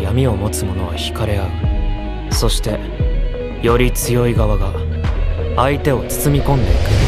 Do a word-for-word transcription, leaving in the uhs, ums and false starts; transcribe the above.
闇を持つ者は惹かれ合う。そしてより強い側が相手を包み込んでいく。